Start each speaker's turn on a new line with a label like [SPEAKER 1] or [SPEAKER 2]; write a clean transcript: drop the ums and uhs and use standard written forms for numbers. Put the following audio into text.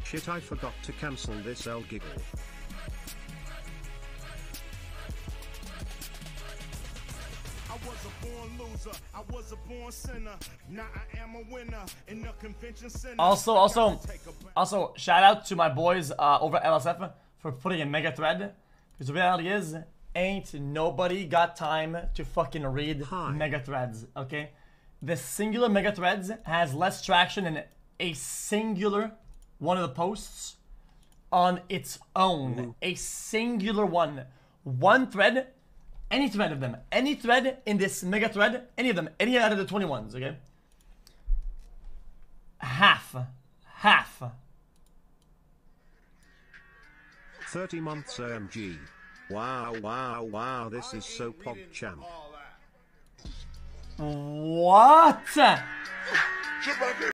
[SPEAKER 1] Shit, I forgot to cancel this L giggle.
[SPEAKER 2] I was a born loser, I was a born sinner. Now I am a winner in the convention center.
[SPEAKER 3] Also, shout out to my boys over at LSF for putting a mega thread. Because the reality is, ain't nobody got time to fucking read mega threads, okay? The singular mega threads has less traction than a singular one of the posts on its own. A singular one. One thread, any thread of them, any thread in this mega thread, any of them, any out of the 21s, okay? Half.
[SPEAKER 1] 30 months AMG. Wow, this is so PogChamp.
[SPEAKER 3] What?